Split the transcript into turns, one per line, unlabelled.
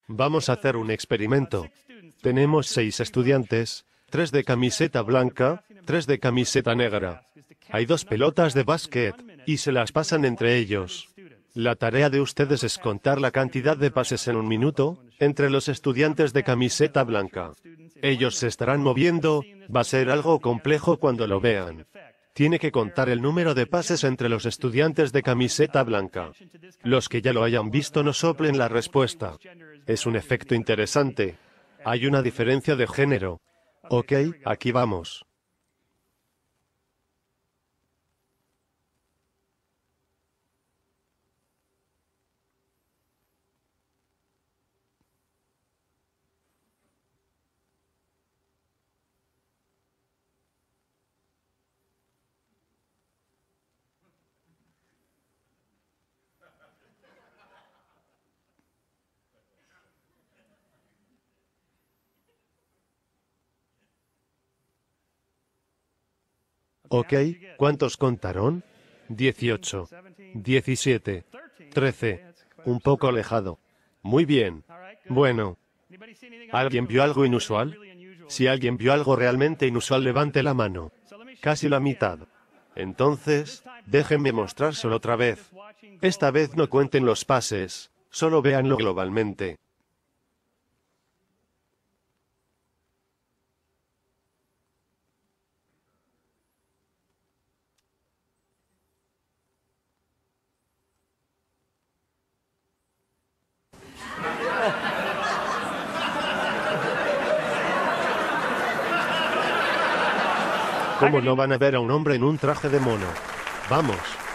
Vamos a hacer un experimento. Tenemos 6 estudiantes, 3 de camiseta blanca, 3 de camiseta negra. Hay 2 pelotas de básquet, y se las pasan entre ellos. La tarea de ustedes es contar la cantidad de pases en un minuto entre los estudiantes de camiseta blanca. Ellos se estarán moviendo, va a ser algo complejo cuando lo vean. Tiene que contar el número de pases entre los estudiantes de camiseta blanca. Los que ya lo hayan visto no soplen la respuesta. Es un efecto interesante. Hay una diferencia de género. Ok, aquí vamos. Ok, ¿cuántos contaron? 18, 17, 13. Un poco alejado. Muy bien. Bueno. ¿Alguien vio algo inusual? Si alguien vio algo realmente inusual, levante la mano. Casi la mitad. Entonces, déjenme mostrárselo otra vez. Esta vez no cuenten los pases, solo véanlo globalmente. ¿Cómo no van a ver a un hombre en un traje de mono? Vamos.